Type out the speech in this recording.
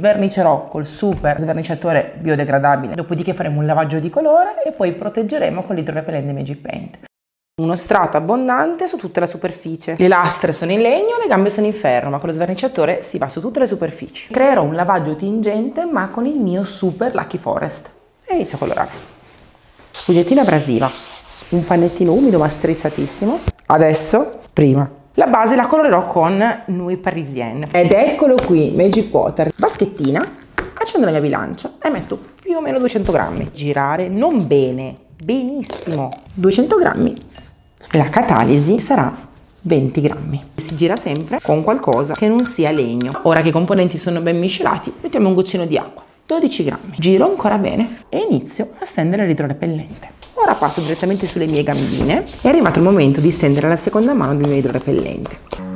svernicicherò col super sverniciatore biodegradabile, dopodiché faremo un lavaggio di colore e poi proteggeremo con l'idrorepellente Magic Paint. Uno strato abbondante su tutta la superficie. Le lastre sono in legno, le gambe sono in ferro, ma con lo sverniciatore si va su tutte le superfici. Creerò un lavaggio tingente ma con il mio super Lucky Forest e inizio a colorare. Spugnettina abrasiva, un pannettino umido ma strizzatissimo. Adesso, prima, la base la colorerò con Nuit Parisienne. Ed eccolo qui, Magic Water. Vaschettina, accendo la mia bilancia e metto più o meno 200 grammi. Girare non bene, benissimo. 200 grammi. La catalisi sarà 20 grammi. Si gira sempre con qualcosa che non sia legno. Ora che i componenti sono ben miscelati, mettiamo un goccino di acqua. 12 grammi. Giro ancora bene e inizio a stendere l'idrorepellente. Ora passo direttamente sulle mie gambine. È arrivato il momento di stendere la seconda mano del mio idrorepellente.